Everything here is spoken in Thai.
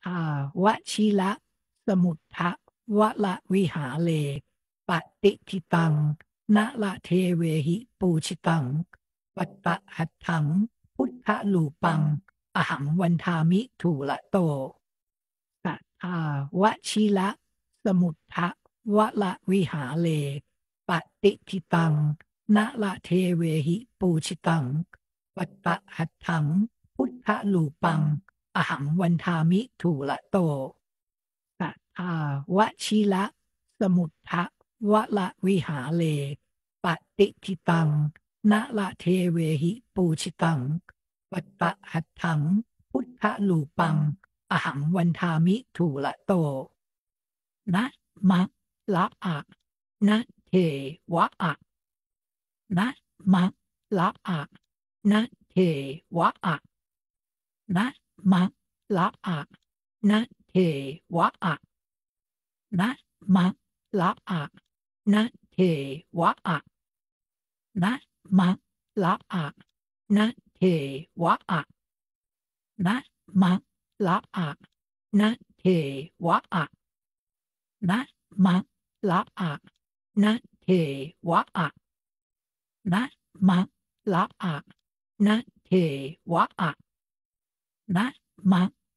วชิระสมุทธวละวิหาเลปฏิทิตังนะละเทเวหิปูชิตังปัตตะหัตถังพุทธลูปังอหังวันทามิถูละโตสัทธาวชิระสมุทธวละวิหาเลปฏิทิตังนะละเทเวหิปูชิตังปัตตะหัตถังพุทธลูปังอหังวันทามิถูละโตสัทธาวชิระสมุทธวละวิหาเลปฏิทิตังนะละเทเวหิปูชิตังปัตตะหัตถังพุทธลูปังอหังวันทามิถูละโตนะมะละอะนะเทวะอะนะมะละอะนะเทวะอะนะมะละอะนะเทวะอะนะมะละอะนะเทวะอะนะมะละอะนะเทวะอะนะมะละอะนะเทวะอะนะมะละอะนะเทวะอะนะมะละอะนะเทวะอะนะมะ